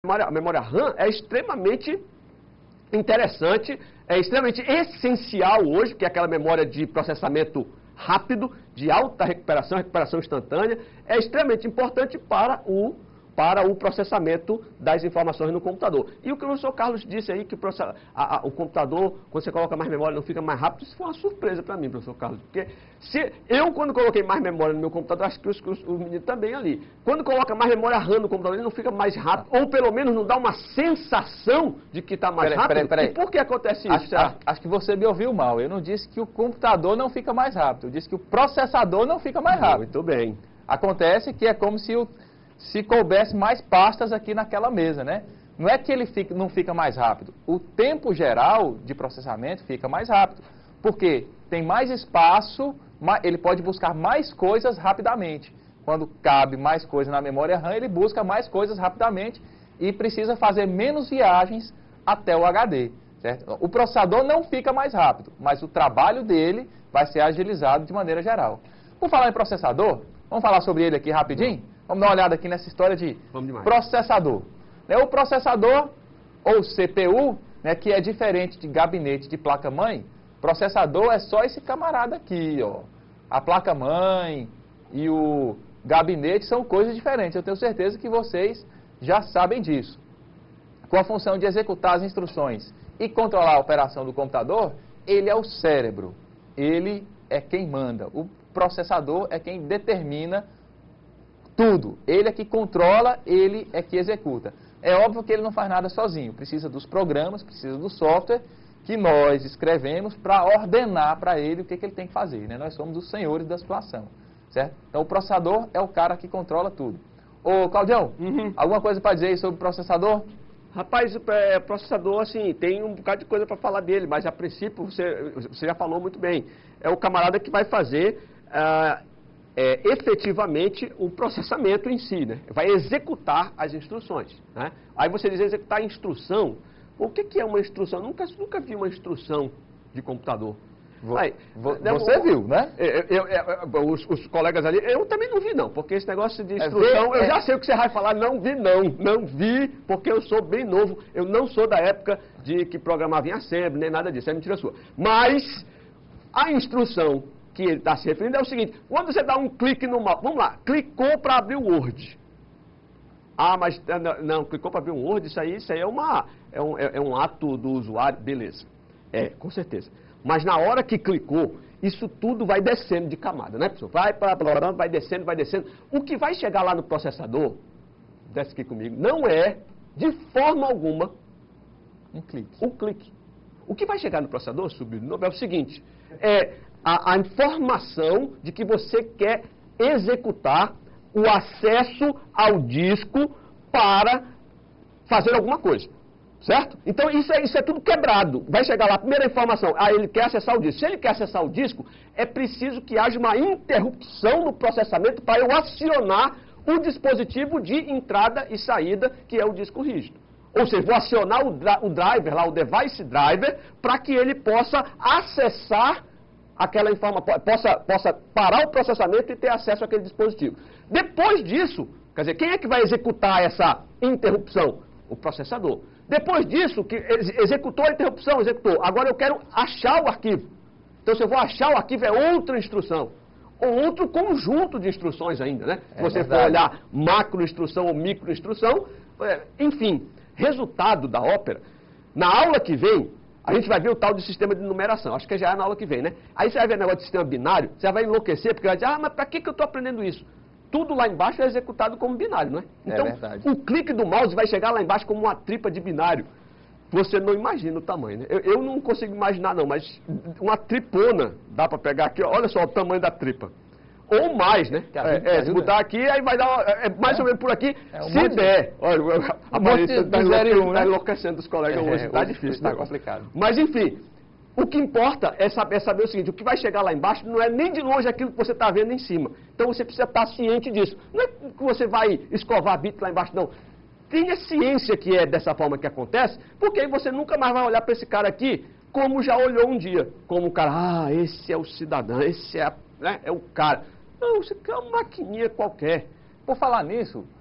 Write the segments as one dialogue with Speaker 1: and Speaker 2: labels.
Speaker 1: A memória RAM é extremamente interessante, é extremamente essencial hoje, que é aquela memória de processamento rápido, de alta recuperação, recuperação instantânea, é extremamente importante para o processamento das informações no computador. E o que o professor Carlos disse aí, que o computador, quando você coloca mais memória, não fica mais rápido, isso foi uma surpresa para mim, professor Carlos. Porque quando coloquei mais memória no meu computador, acho que os meninos também ali, quando coloca mais memória RAM no computador, ele não fica mais rápido, ou pelo menos não dá uma sensação de que está mais rápido.
Speaker 2: Peraí.
Speaker 1: E por que acontece isso?
Speaker 2: Acho que você me ouviu mal. Eu não disse que o computador não fica mais rápido, eu disse que o processador não fica mais rápido.
Speaker 1: Muito bem.
Speaker 2: Acontece que é como se coubesse mais pastas aqui naquela mesa, né? Não é que ele não fica mais rápido. O tempo geral de processamento fica mais rápido. Porque tem mais espaço, ele pode buscar mais coisas rapidamente. Quando cabe mais coisa na memória RAM, ele busca mais coisas rapidamente e precisa fazer menos viagens até o HD, certo? O processador não fica mais rápido, mas o trabalho dele vai ser agilizado de maneira geral. Por falar em processador, vamos falar sobre ele aqui rapidinho? Vamos dar uma olhada aqui nessa história de processador. O processador, ou CPU, né, que é diferente de gabinete de placa-mãe, processador é só esse camarada aqui, ó. A placa-mãe e o gabinete são coisas diferentes. Eu tenho certeza que vocês já sabem disso. Com a função de executar as instruções e controlar a operação do computador, ele é o cérebro. Ele é quem manda. O processador é quem determina tudo. Ele é que controla, ele é que executa. É óbvio que ele não faz nada sozinho. Precisa dos programas, precisa do software que nós escrevemos para ordenar para ele o que ele tem que fazer, né? Nós somos os senhores da situação, certo? Então o processador é o cara que controla tudo. Ô, Claudião, alguma coisa para dizer aí sobre o processador?
Speaker 1: Rapaz, o processador, assim, tem um bocado de coisa para falar dele, mas a princípio você já falou muito bem. É o camarada que vai fazer efetivamente o processamento em si, né? Vai executar as instruções, né? Aí você diz executar a instrução. O que é uma instrução? Nunca vi uma instrução de computador.
Speaker 2: Você viu, né?
Speaker 1: Os colegas ali, eu também não vi não, porque esse negócio de instrução, eu já sei o que você vai falar, não vi, porque eu sou bem novo, eu não sou da época de que programava em Assembly, nem nada disso, é mentira sua. Mas a instrução que ele está se referindo é o seguinte: quando você dá um clique no mouse, vamos lá, clicou para abrir o Word. Ah, mas não, clicou para abrir um Word, isso aí é um ato do usuário, beleza. Com certeza. Mas na hora que clicou, isso tudo vai descendo de camada, né, pessoal? Vai descendo. O que vai chegar lá no processador, desce aqui comigo, não é, de forma alguma, um clique. O que vai chegar no processador, subindo de novo, é o seguinte: a informação de que você quer executar o acesso ao disco para fazer alguma coisa, certo? Então isso é tudo quebrado. Vai chegar lá, a primeira informação, ele quer acessar o disco. Se ele quer acessar o disco, é preciso que haja uma interrupção no processamento para eu acionar o dispositivo de entrada e saída, que é o disco rígido. Ou seja, vou acionar o driver, lá, o device driver, para que ele possa acessar aquela informação, possa parar o processamento e ter acesso àquele dispositivo. Depois disso, quer dizer, quem é que vai executar essa interrupção? O processador. Depois disso, que executou a interrupção, agora eu quero achar o arquivo. Então, se eu vou achar o arquivo, é outra instrução. Ou outro conjunto de instruções ainda, né? Se você for olhar macro-instrução ou micro-instrução, enfim, resultado da ópera. Na aula que vem, a gente vai ver o tal de sistema de numeração. Acho que já é na aula que vem, né? Aí você vai ver o negócio de sistema binário, você vai enlouquecer, porque vai dizer, mas para que eu estou aprendendo isso? Tudo lá embaixo é executado como binário, não é? Então, o clique do mouse vai chegar lá embaixo como uma tripa de binário. Você não imagina o tamanho, né? Eu não consigo imaginar não, mas uma tripona dá para pegar aqui, ó, olha só o tamanho da tripa. Ou mais, né? Se botar aqui, aí vai dar, mais ou menos por aqui, se der. Olha, a Marisa está enlouquecendo os colegas hoje, está difícil.
Speaker 2: Está complicado.
Speaker 1: Mas, enfim, o que importa é saber o seguinte: o que vai chegar lá embaixo não é nem de longe aquilo que você está vendo em cima. Então você precisa estar ciente disso. Não é que você vai escovar bit lá embaixo, não. Tenha ciência que é dessa forma que acontece, porque aí você nunca mais vai olhar para esse cara aqui como já olhou um dia. Como o cara, esse é o cidadão, esse é o cara. Não, isso aqui é uma maquininha qualquer.
Speaker 2: Por falar nisso,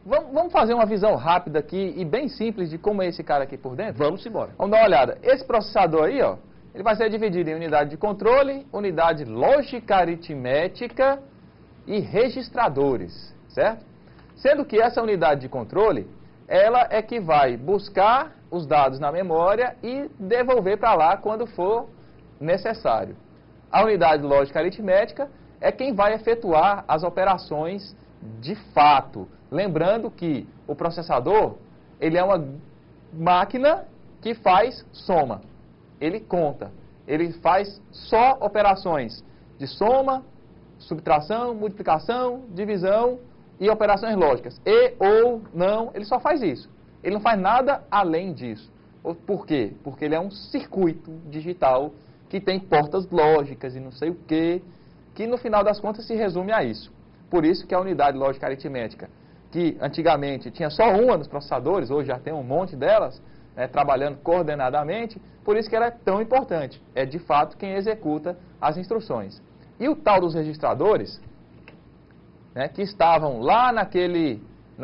Speaker 2: Vamos fazer uma visão rápida aqui e bem simples de como é esse cara aqui por dentro?
Speaker 1: Vamos embora.
Speaker 2: Vamos dar uma olhada. Esse processador aí, ó, ele vai ser dividido em unidade de controle, unidade lógica aritmética e registradores, certo? Sendo que essa unidade de controle, ela é que vai buscar os dados na memória e devolver para lá quando for necessário. A unidade lógica aritmética é quem vai efetuar as operações de fato. Lembrando que o processador, ele é uma máquina que faz soma. Ele conta. Ele faz só operações de soma, subtração, multiplicação, divisão e operações lógicas. E ou não, ele só faz isso. Ele não faz nada além disso. Por quê? Porque ele é um circuito digital que tem portas lógicas e não sei o quê, que no final das contas se resume a isso. Por isso que a unidade lógica aritmética, que antigamente tinha só uma nos processadores, hoje já tem um monte delas, né, trabalhando coordenadamente, por isso que ela é tão importante. É de fato quem executa as instruções. E o tal dos registradores, né, que estavam lá naquele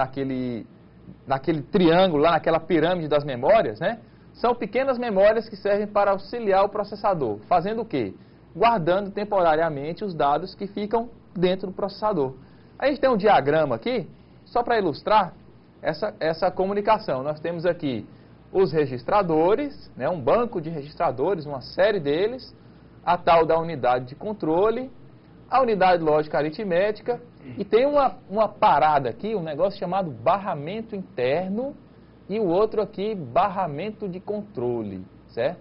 Speaker 2: triângulo, lá naquela pirâmide das memórias, né, são pequenas memórias que servem para auxiliar o processador. Fazendo o quê? Guardando temporariamente os dados que ficam dentro do processador. A gente tem um diagrama aqui, só para ilustrar essa comunicação. Nós temos aqui os registradores, né, um banco de registradores, uma série deles, a tal da unidade de controle, a unidade lógica aritmética, e tem uma parada aqui, um negócio chamado barramento interno, e o outro aqui, barramento de controle, certo?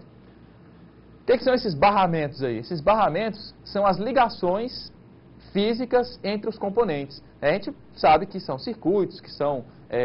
Speaker 2: O que são esses barramentos aí? Esses barramentos são as ligações físicas entre os componentes. A gente sabe que são circuitos, que são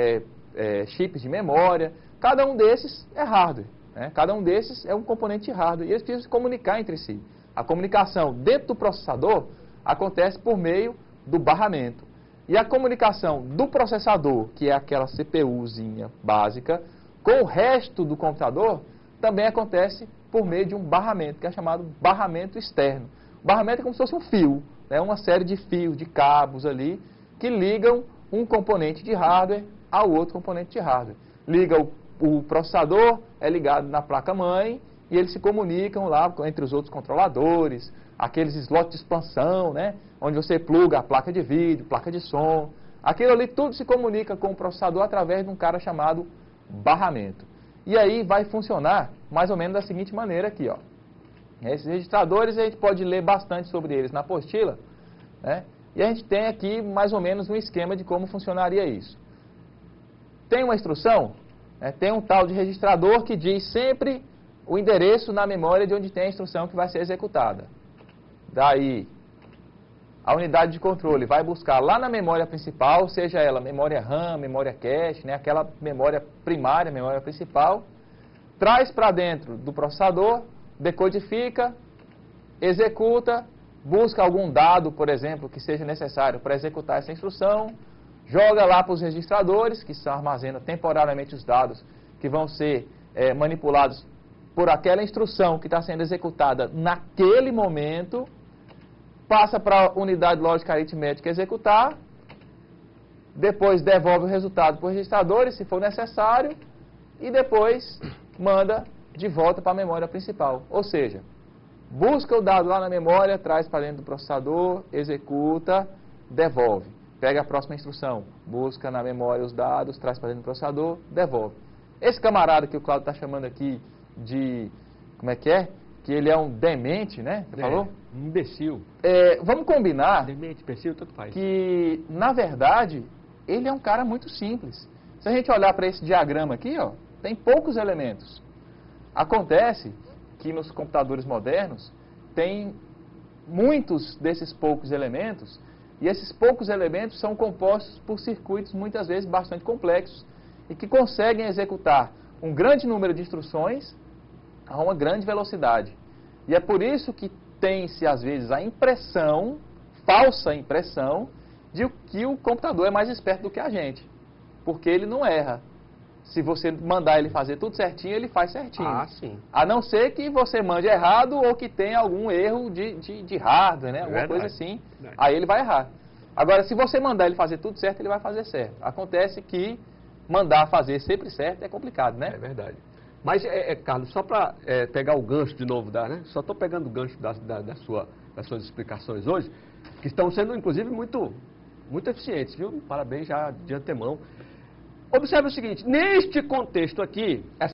Speaker 2: chips de memória. Cada um desses é hardware, né? Cada um desses é um componente de hardware. E eles precisam se comunicar entre si. A comunicação dentro do processador acontece por meio do barramento. E a comunicação do processador, que é aquela CPUzinha básica, com o resto do computador, também acontece por meio de um barramento, que é chamado barramento externo. O barramento é como se fosse um fio, né? Uma série de fios, de cabos ali, que ligam um componente de hardware ao outro componente de hardware. Liga o processador, é ligado na placa-mãe, e eles se comunicam lá entre os outros controladores, aqueles slots de expansão, né? Onde você pluga a placa de vídeo, placa de som. Aquilo ali tudo se comunica com o processador através de um cara chamado barramento. E aí vai funcionar mais ou menos da seguinte maneira aqui, ó. Esses registradores, a gente pode ler bastante sobre eles na apostila, né? E a gente tem aqui mais ou menos um esquema de como funcionaria isso. Tem uma instrução, né? Tem um tal de registrador que diz sempre o endereço na memória de onde tem a instrução que vai ser executada. Daí, a unidade de controle vai buscar lá na memória principal, seja ela memória RAM, memória cache, né, aquela memória primária, memória principal, traz para dentro do processador, decodifica, executa, busca algum dado, por exemplo, que seja necessário para executar essa instrução, joga lá para os registradores, que armazenam temporariamente os dados que vão ser manipulados por aquela instrução que está sendo executada naquele momento, passa para a unidade lógica aritmética executar, depois devolve o resultado para os registradores, se for necessário, e depois manda de volta para a memória principal. Ou seja, busca o dado lá na memória, traz para dentro do processador, executa, devolve. Pega a próxima instrução, busca na memória os dados, traz para dentro do processador, devolve. Esse camarada que o Cláudio está chamando aqui de... como é? Que ele é um demente, né? Você falou?
Speaker 1: Um imbecil.
Speaker 2: Vamos combinar...
Speaker 1: Demente, imbecil, tanto faz.
Speaker 2: Que, na verdade, ele é um cara muito simples. Se a gente olhar para esse diagrama aqui, ó, tem poucos elementos. Acontece que nos computadores modernos tem muitos desses poucos elementos, e esses poucos elementos são compostos por circuitos muitas vezes bastante complexos e que conseguem executar um grande número de instruções a uma grande velocidade. E é por isso que tem-se, às vezes, a impressão, falsa impressão, de que o computador é mais esperto do que a gente. Porque ele não erra. Se você mandar ele fazer tudo certinho, ele faz certinho.
Speaker 1: Ah, sim.
Speaker 2: A não ser que você mande errado ou que tenha algum erro de hardware, né? Alguma coisa assim. Aí ele vai errar. Agora, se você mandar ele fazer tudo certo, ele vai fazer certo. Acontece que mandar fazer sempre certo é complicado, né?
Speaker 1: É verdade. Mas, Carlos, só para pegar o gancho de novo, né? Só estou pegando o gancho das suas explicações hoje, que estão sendo, inclusive, muito eficientes, viu? Parabéns já de antemão. Observe o seguinte, neste contexto aqui,